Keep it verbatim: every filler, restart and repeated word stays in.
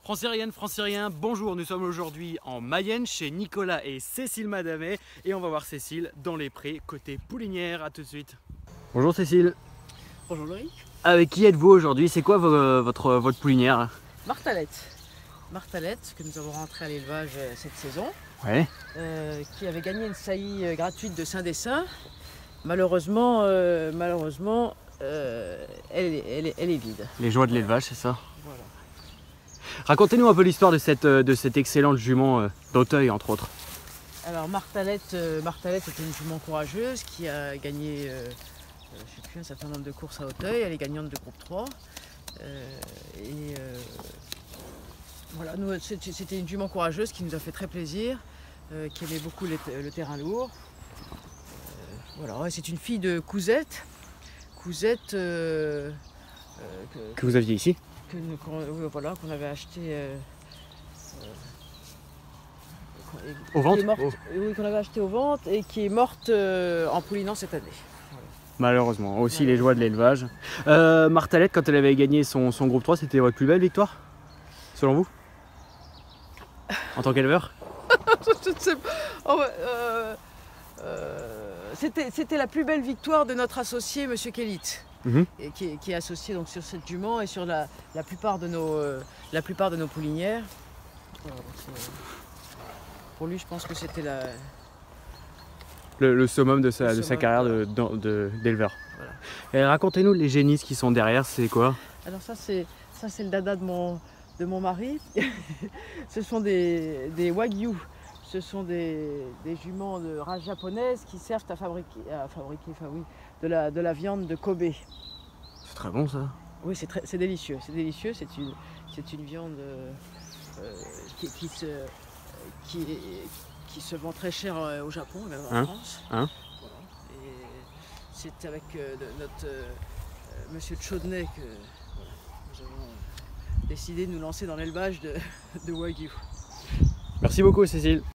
Francérienne, francérien, bonjour, nous sommes aujourd'hui en Mayenne chez Nicolas et Cécile Madamet et on va voir Cécile dans les prés côté poulinière. À tout de suite. Bonjour Cécile. Bonjour Loïc. Avec qui êtes-vous aujourd'hui? C'est quoi vo- votre, votre poulinière? Martalette. Martalette que nous avons rentré à l'élevage cette saison, Ouais. euh, qui avait gagné une saillie gratuite de Saint-Dessin. Malheureusement, euh, malheureusement euh, elle, est, elle, est, elle est vide. Les joies de l'élevage, c'est ça? Voilà. Racontez-nous un peu l'histoire de cette, de cette excellente jument euh, d'Auteuil, entre autres. Alors Martalette, euh, Martalette était une jument courageuse qui a gagné euh, euh, je sais plus, un certain nombre de courses à Auteuil. Elle est gagnante de groupe trois. Euh, et euh, voilà, nous, c'était une jument courageuse qui nous a fait très plaisir, euh, qui aimait beaucoup le, le terrain lourd. Euh, voilà, c'est une fille de Cousette. Cousette euh, euh, que, Que vous aviez ici? que nous- qu'on, oui, voilà, qu'on avait acheté euh, euh, Aux qui ventes est morte- Oh. oui, qu'on avait acheté aux ventes et qui est morte euh, en poulinant cette année. Malheureusement, aussi Ouais. les joies de l'élevage. Euh, Martalette, quand elle avait gagné son, son groupe trois, c'était votre plus belle victoire? Selon vous? En tant qu'éleveur? Je ne sais pas. Oh, ouais, euh, euh, c'était, c'était la plus belle victoire de notre associé, Monsieur Kellit, Mhm. et qui, est, qui est associé donc sur cette jument et sur la, la, plupart, de nos, euh, la plupart de nos poulinières. Voilà, donc c'est- pour lui, je pense que c'était la. Le, le summum de sa, Le de sa summum, carrière voilà. de- de- de- d'éleveur. Voilà. Et racontez-nous les génisses qui sont derrière, c'est quoi? Alors ça, c'est ça, c'est le dada de mon, de mon mari. Ce sont des, des wagyu. Ce sont des, des juments de race japonaise qui servent à fabriquer, à fabriquer enfin, oui, de, la, de la viande de Kobe. C'est très bon ça. Oui, c'est très- c'est délicieux. C'est délicieux. C'est une, c'est une viande euh, euh, qui, qui se, qui, qui se vend très cher euh, au Japon et même en Hein France. Hein Voilà. Et c'est avec euh, de- notre euh, euh, monsieur de Chaudnay que voilà, nous avons euh, décidé de nous lancer dans l'élevage de, de wagyu. Merci beaucoup Cécile.